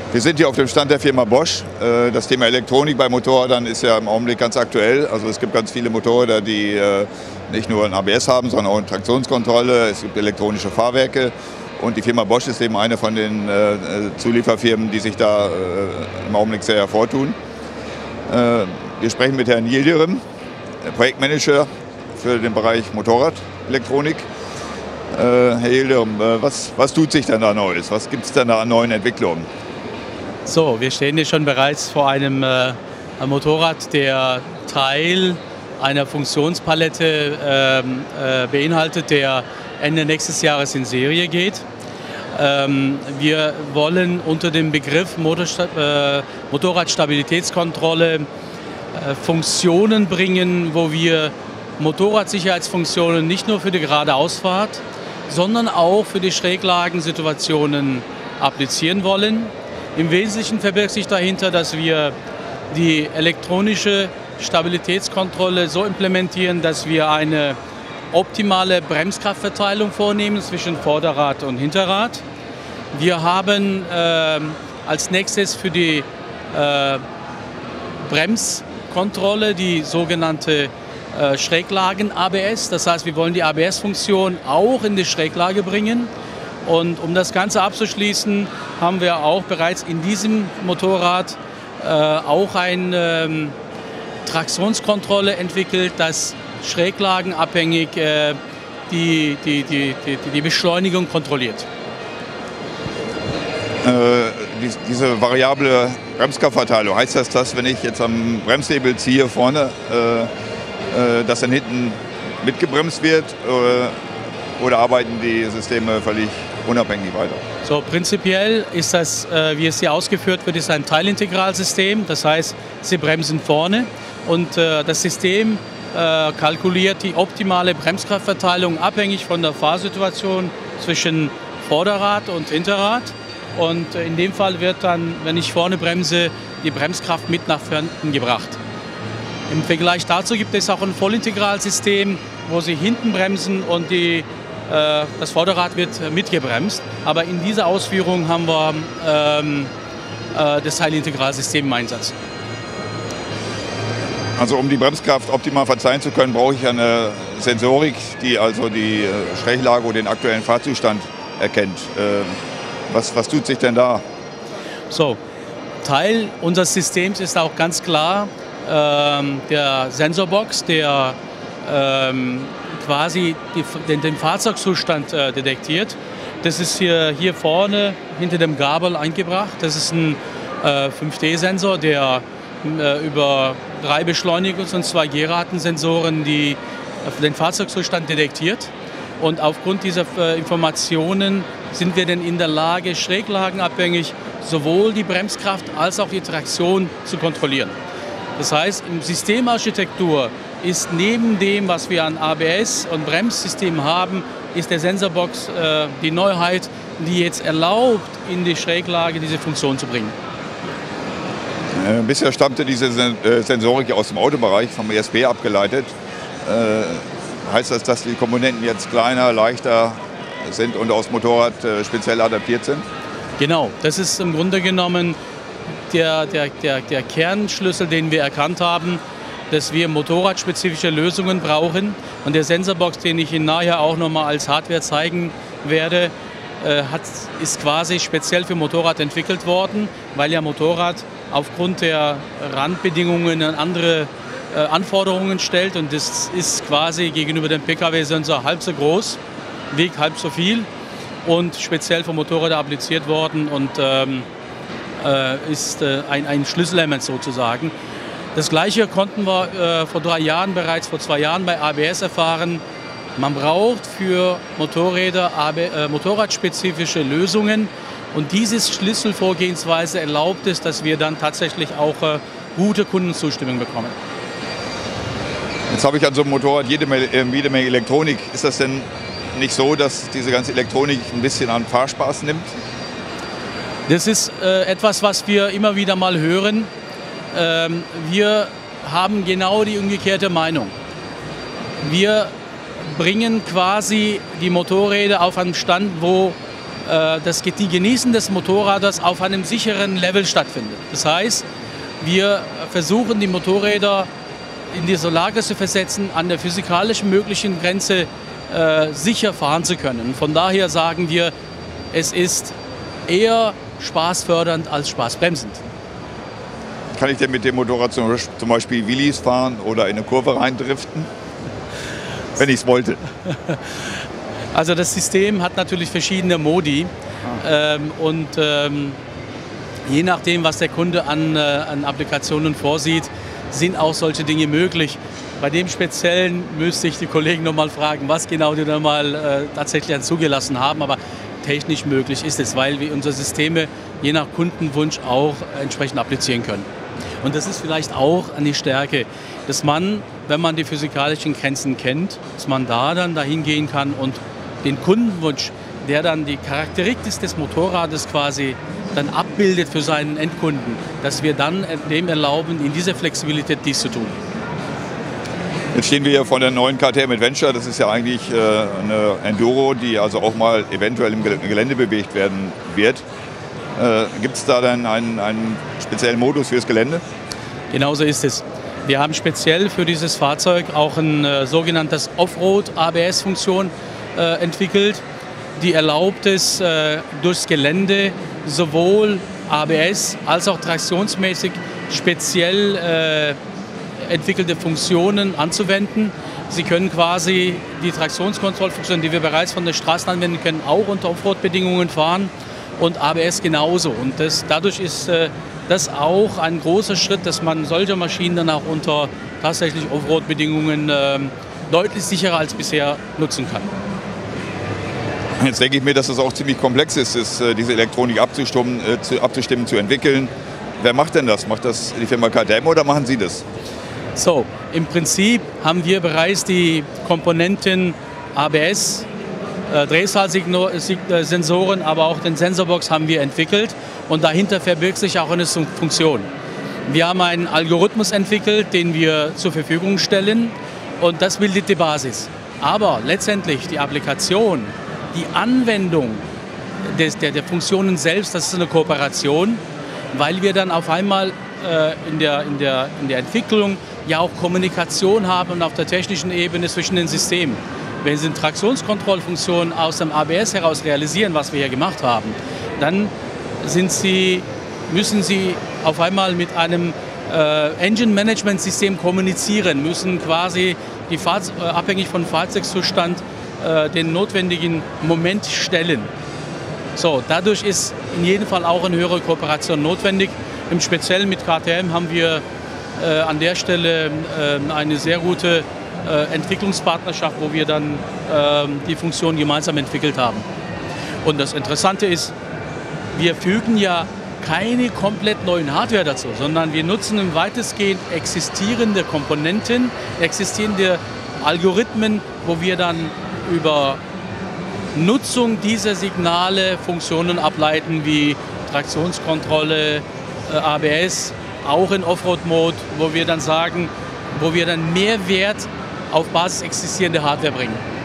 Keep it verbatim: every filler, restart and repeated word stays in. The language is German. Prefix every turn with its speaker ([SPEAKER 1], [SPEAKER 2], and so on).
[SPEAKER 1] Wir sind hier auf dem Stand der Firma Bosch. Das Thema Elektronik bei Motorrädern ist ja im Augenblick ganz aktuell. Also es gibt ganz viele Motorräder, die nicht nur ein A B S haben, sondern auch eine Traktionskontrolle. Es gibt elektronische Fahrwerke. Und die Firma Bosch ist eben eine von den Zulieferfirmen, die sich da im Augenblick sehr hervortun. Wir sprechen mit Herrn Yildirim, Projektmanager für den Bereich Motorradelektronik. Herr Yildirim, was, was tut sich denn da Neues? Was gibt es denn da an neuen Entwicklungen?
[SPEAKER 2] So, wir stehen hier schon bereits vor einem äh, Motorrad, der Teil einer Funktionspalette ähm, äh, beinhaltet, der Ende nächstes Jahres in Serie geht. Ähm, wir wollen unter dem Begriff Motorsta äh, Motorradstabilitätskontrolle äh, Funktionen bringen, wo wir Motorradsicherheitsfunktionen nicht nur für die Geradeausfahrt, sondern auch für die Schräglagensituationen applizieren wollen. Im Wesentlichen verbirgt sich dahinter, dass wir die elektronische Stabilitätskontrolle so implementieren, dass wir eine optimale Bremskraftverteilung vornehmen zwischen Vorderrad und Hinterrad. Wir haben äh, als nächstes für die äh, Bremskontrolle die sogenannte äh, Schräglagen-A B S. Das heißt, wir wollen die A B S-Funktion auch in die Schräglage bringen. Und um das Ganze abzuschließen, haben wir auch bereits in diesem Motorrad äh, auch eine ähm, Traktionskontrolle entwickelt, das schräglagenabhängig äh, die, die, die, die, die Beschleunigung kontrolliert.
[SPEAKER 1] Äh, die, diese variable Bremskraftverteilung, heißt das, dass wenn ich jetzt am Bremshebel ziehe vorne, äh, äh, dass dann hinten mitgebremst wird? Äh, Oder arbeiten die Systeme völlig unabhängig weiter?
[SPEAKER 2] So, prinzipiell ist das, äh, wie es hier ausgeführt wird, ist ein Teilintegralsystem. Das heißt, Sie bremsen vorne und äh, das System äh, kalkuliert die optimale Bremskraftverteilung abhängig von der Fahrsituation zwischen Vorderrad und Hinterrad. Und äh, in dem Fall wird dann, wenn ich vorne bremse, die Bremskraft mit nach hinten gebracht. Im Vergleich dazu gibt es auch ein Vollintegralsystem, wo Sie hinten bremsen und die das Vorderrad wird mitgebremst, aber in dieser Ausführung haben wir ähm, äh, das Teilintegralsystem im Einsatz.
[SPEAKER 1] Also um die Bremskraft optimal verzeihen zu können, brauche ich eine Sensorik, die also die Schräglage oder den aktuellen Fahrzustand erkennt. Äh, was, was tut sich denn da?
[SPEAKER 2] So, Teil unseres Systems ist auch ganz klar ähm, der Sensorbox, der ähm, quasi die, den, den Fahrzeugzustand äh, detektiert. Das ist hier, hier vorne hinter dem Gabel eingebracht. Das ist ein äh, fünf D Sensor, der äh, über drei Beschleunigungs- und zwei G-Ratensensoren die, äh, den Fahrzeugzustand detektiert. Und aufgrund dieser äh, Informationen sind wir dann in der Lage, schräglagenabhängig sowohl die Bremskraft als auch die Traktion zu kontrollieren. Das heißt, im Systemarchitektur ist neben dem, was wir an A B S und Bremssystem haben, ist der Sensorbox äh, die Neuheit, die jetzt erlaubt, in die Schräglage diese Funktion zu bringen.
[SPEAKER 1] Äh, bisher stammte diese Sen äh, Sensorik aus dem Autobereich, vom E S P abgeleitet. Äh, heißt das, dass die Komponenten jetzt kleiner, leichter sind und aus Motorrad äh, speziell adaptiert sind?
[SPEAKER 2] Genau, das ist im Grunde genommen der, der, der, der Kernschlüssel, den wir erkannt haben, dass wir motorradspezifische Lösungen brauchen. Und der Sensorbox, den ich Ihnen nachher auch noch mal als Hardware zeigen werde, äh, hat, ist quasi speziell für Motorrad entwickelt worden, weil ja Motorrad aufgrund der Randbedingungen andere äh, Anforderungen stellt. Und das ist quasi gegenüber dem Pkw-Sensor halb so groß, wiegt halb so viel und speziell für Motorräder appliziert worden und ähm, äh, ist äh, ein, ein Schlüsselelement sozusagen. Das Gleiche konnten wir äh, vor drei Jahren bereits, vor zwei Jahren bei A B S erfahren. Man braucht für Motorräder A B, äh, motorradspezifische Lösungen und diese Schlüsselvorgehensweise erlaubt es, dass wir dann tatsächlich auch äh, gute Kundenzustimmung bekommen.
[SPEAKER 1] Jetzt habe ich an so einem Motorrad jede Menge, jede Menge Elektronik. Ist das denn nicht so, dass diese ganze Elektronik ein bisschen an Fahrspaß nimmt?
[SPEAKER 2] Das ist äh, etwas, was wir immer wieder mal hören. Ähm, wir haben genau die umgekehrte Meinung. Wir bringen quasi die Motorräder auf einen Stand, wo das die Genießen des Motorrades auf einem sicheren Level stattfindet. Das heißt, wir versuchen die Motorräder in diese Lage zu versetzen, an der physikalisch möglichen Grenze äh, sicher fahren zu können. Von daher sagen wir, es ist eher spaßfördernd als spaßbremsend.
[SPEAKER 1] Kann ich denn mit dem Motorrad zum Beispiel Wheelies fahren oder in eine Kurve reindriften, wenn ich es wollte?
[SPEAKER 2] Also das System hat natürlich verschiedene Modi ah. ähm, und ähm, je nachdem, was der Kunde an, äh, an Applikationen vorsieht, sind auch solche Dinge möglich. Bei dem Speziellen müsste ich die Kollegen noch mal fragen, was genau die da mal äh, tatsächlich zugelassen haben, aber technisch möglich ist es, weil wir unsere Systeme je nach Kundenwunsch auch entsprechend applizieren können. Und das ist vielleicht auch eine Stärke, dass man, wenn man die physikalischen Grenzen kennt, dass man da dann dahin gehen kann und den Kundenwunsch, der dann die Charakteristik des Motorrades quasi dann abbildet für seinen Endkunden, dass wir dann dem erlauben, in dieser Flexibilität dies zu tun.
[SPEAKER 1] Jetzt stehen wir hier vor der neuen K T M Adventure. Das ist ja eigentlich äh, eine Enduro, die also auch mal eventuell im Gelände bewegt werden wird. Äh, Gibt es da dann einen, einen speziellen Modus fürs Gelände?
[SPEAKER 2] Genauso ist es. Wir haben speziell für dieses Fahrzeug auch ein äh, sogenanntes Offroad-A B S-Funktion äh, entwickelt, die erlaubt es, äh, durchs Gelände sowohl A B S als auch traktionsmäßig speziell äh, entwickelte Funktionen anzuwenden. Sie können quasi die Traktionskontrollfunktionen, die wir bereits von der Straße anwenden können, auch unter Offroad-Bedingungen fahren und A B S genauso. Und das, dadurch ist äh, das auch ein großer Schritt, dass man solche Maschinen dann auch unter tatsächlich Offroad-Bedingungen äh, deutlich sicherer als bisher nutzen kann.
[SPEAKER 1] Jetzt denke ich mir, dass es auch ziemlich komplex ist, ist diese Elektronik abzustimmen, äh, zu, abzustimmen, zu entwickeln. Wer macht denn das? Macht das die Firma K T M oder machen Sie das?
[SPEAKER 2] So, im Prinzip haben wir bereits die Komponenten A B S, äh, Drehzahlsensoren, aber auch den Sensorbox haben wir entwickelt und dahinter verbirgt sich auch eine Funktion. Wir haben einen Algorithmus entwickelt, den wir zur Verfügung stellen und das bildet die Basis. Aber letztendlich die Applikation, die Anwendung des, der, der Funktionen selbst, das ist eine Kooperation, weil wir dann auf einmal äh, in, der, in, der, in der Entwicklung ja auch Kommunikation haben auf der technischen Ebene zwischen den Systemen. Wenn Sie eine Traktionskontrollfunktion aus dem A B S heraus realisieren, was wir hier gemacht haben, dann sind Sie, müssen Sie auf einmal mit einem äh, Engine-Management-System kommunizieren, müssen quasi die Fahrz äh, abhängig vom Fahrzeugzustand äh, den notwendigen Moment stellen. So, dadurch ist in jedem Fall auch eine höhere Kooperation notwendig. Im Speziellen mit K T M haben wir äh, an der Stelle äh, eine sehr gute äh, Entwicklungspartnerschaft, wo wir dann äh, die Funktion gemeinsam entwickelt haben. Und das Interessante ist, wir fügen ja keine komplett neuen Hardware dazu, sondern wir nutzen im weitestgehend existierende Komponenten, existierende Algorithmen, wo wir dann über Nutzung dieser Signale Funktionen ableiten wie Traktionskontrolle, äh, A B S, auch in Offroad-Mode, wo wir dann sagen, wo wir dann Mehrwert auf Basis existierender Hardware bringen.